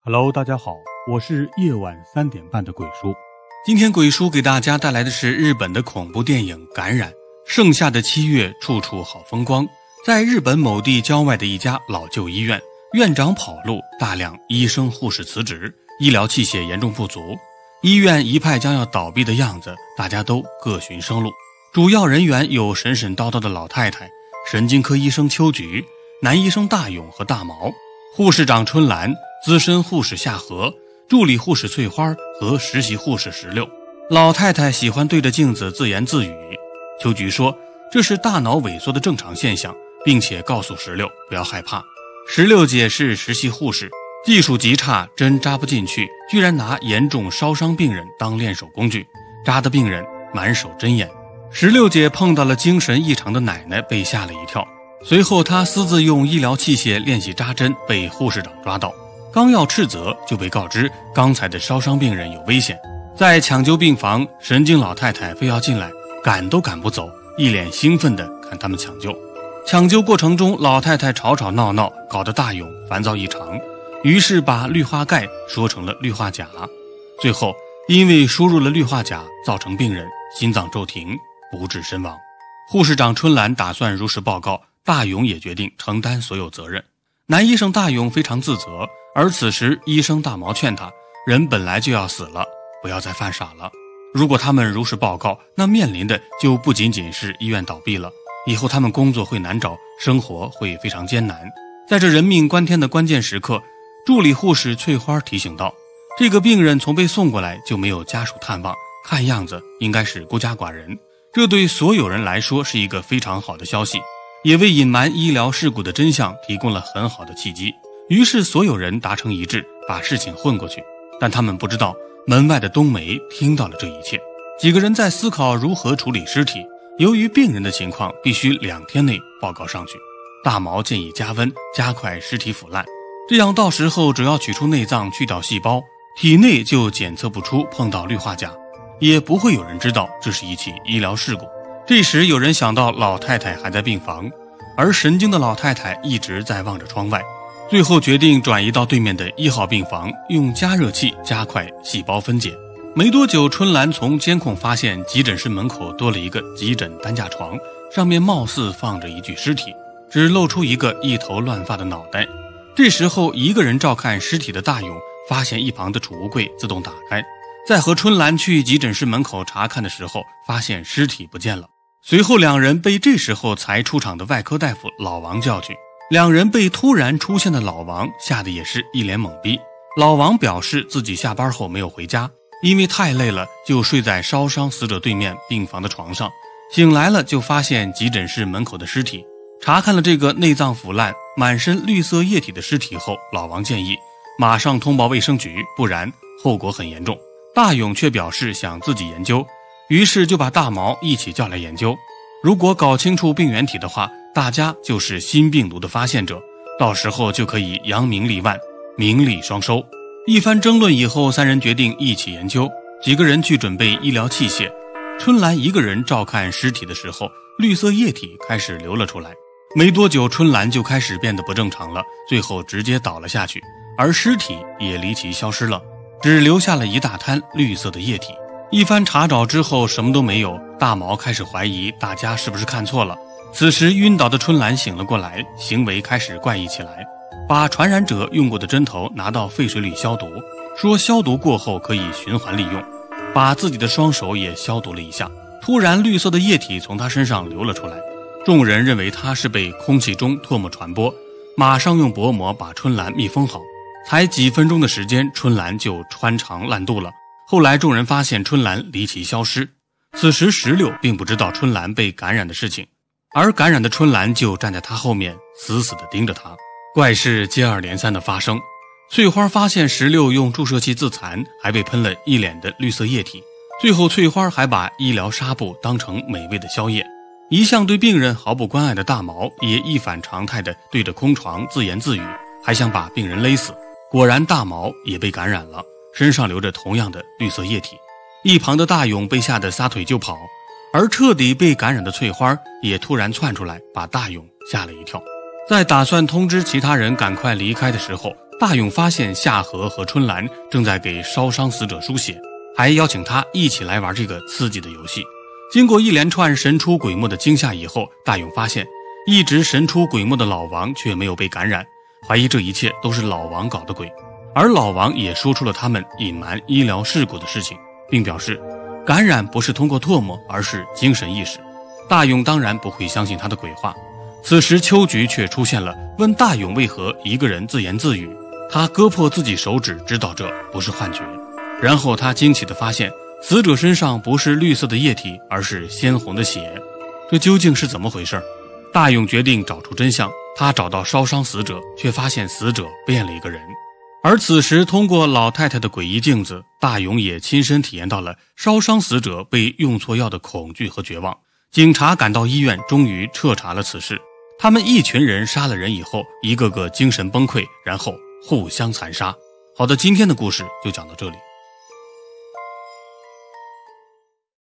Hello， 大家好，我是夜晚3点半的鬼叔。 今天鬼叔给大家带来的是日本的恐怖电影《感染》。盛夏的7月，处处好风光。在日本某地郊外的一家老旧医院，院长跑路，大量医生护士辞职，医疗器械严重不足，医院一派将要倒闭的样子，大家都各寻生路。主要人员有神神叨叨的老太太、神经科医生秋菊、男医生大勇和大毛、护士长春兰、资深护士夏荷、助理护士翠花和实习护士16。老太太喜欢对着镜子自言自语，秋菊说这是大脑萎缩的正常现象，并且告诉16不要害怕。16姐是实习护士，技术极差，针扎不进去，居然拿严重烧伤病人当练手工具，扎的病人满手针眼。16姐碰到了精神异常的奶奶，被吓了一跳。随后她私自用医疗器械练习扎针，被护士长抓到，刚要斥责就被告知刚才的烧伤病人有危险。在抢救病房，神经老太太非要进来，赶都赶不走，一脸兴奋地看他们抢救。抢救过程中，老太太吵吵闹闹，搞得大勇烦躁异常，于是把氯化钙说成了氯化钾。最后因为输入了氯化钾，造成病人心脏骤停，不治身亡。护士长春兰打算如实报告，大勇也决定承担所有责任。男医生大勇非常自责，而此时医生大毛劝他，人本来就要死了，不要再犯傻了。如果他们如实报告，那面临的就不仅仅是医院倒闭了，以后他们工作会难找，生活会非常艰难。在这人命关天的关键时刻，助理护士翠花提醒道，这个病人从被送过来就没有家属探望，看样子应该是孤家寡人。这对所有人来说是一个非常好的消息，也为隐瞒医疗事故的真相提供了很好的契机。于是所有人达成一致，把事情混过去。但他们不知道，门外的冬梅听到了这一切。几个人在思考如何处理尸体，由于病人的情况必须2天内报告上去。大毛建议加温，加快尸体腐烂，这样到时候只要取出内脏，去掉细胞，体内就检测不出碰到氯化钾，也不会有人知道这是一起医疗事故。这时有人想到老太太还在病房，而神经的老太太一直在望着窗外，最后决定转移到对面的1号病房，用加热器加快细胞分解。没多久，春兰从监控发现急诊室门口多了一个急诊担架床，上面貌似放着一具尸体，只露出一个一头乱发的脑袋。这时候一个人照看尸体的大勇发现一旁的储物柜自动打开，在和春兰去急诊室门口查看的时候，发现尸体不见了。随后两人被这时候才出场的外科大夫老王叫去，两人被突然出现的老王吓得也是一脸懵逼。老王表示自己下班后没有回家，因为太累了，就睡在烧伤死者对面病房的床上，醒来了就发现急诊室门口的尸体。查看了这个内脏腐烂、满身绿色液体的尸体后，老王建议马上通报卫生局，不然后果很严重。大勇却表示想自己研究，于是就把大毛一起叫来研究。如果搞清楚病原体的话，大家就是新病毒的发现者，到时候就可以扬名立万，名利双收。一番争论以后，三人决定一起研究。几个人去准备医疗器械，春兰一个人照看尸体的时候，绿色液体开始流了出来。没多久，春兰就开始变得不正常了，最后直接倒了下去，而尸体也离奇消失了，只留下了一大滩绿色的液体。一番查找之后什么都没有，大毛开始怀疑大家是不是看错了。此时晕倒的春兰醒了过来，行为开始怪异起来，把传染者用过的针头拿到沸水里消毒，说消毒过后可以循环利用，把自己的双手也消毒了一下。突然绿色的液体从他身上流了出来，众人认为他是被空气中唾沫传播，马上用薄膜把春兰密封好。才几分钟的时间，春兰就穿肠烂肚了。后来众人发现春兰离奇消失，此时16并不知道春兰被感染的事情，而感染的春兰就站在他后面死死地盯着他。怪事接二连三的发生，翠花发现16用注射器自残，还被喷了一脸的绿色液体。最后翠花还把医疗纱布当成美味的宵夜。一向对病人毫不关爱的大毛也一反常态地对着空床自言自语，还想把病人勒死。果然大毛也被感染了，身上流着同样的绿色液体。一旁的大勇被吓得撒腿就跑，而彻底被感染的翠花也突然窜出来，把大勇吓了一跳。在打算通知其他人赶快离开的时候， 大勇发现夏荷和春兰正在给烧伤死者书写，还邀请他一起来玩这个刺激的游戏。经过一连串神出鬼没的惊吓以后，大勇发现一直神出鬼没的老王却没有被感染，怀疑这一切都是老王搞的鬼。而老王也说出了他们隐瞒医疗事故的事情，并表示感染不是通过唾沫，而是精神意识。大勇当然不会相信他的鬼话。此时秋菊却出现了，问大勇为何一个人自言自语。他割破自己手指，知道这不是幻觉。然后他惊奇地发现，死者身上不是绿色的液体，而是鲜红的血。这究竟是怎么回事？大勇决定找出真相。他找到烧伤死者，却发现死者变了一个人。而此时通过老太太的诡异镜子，大勇也亲身体验到了烧伤死者被用错药的恐惧和绝望。警察赶到医院，终于彻查了此事。他们一群人杀了人以后，一个个精神崩溃，然后互相残杀。好的，今天的故事就讲到这里。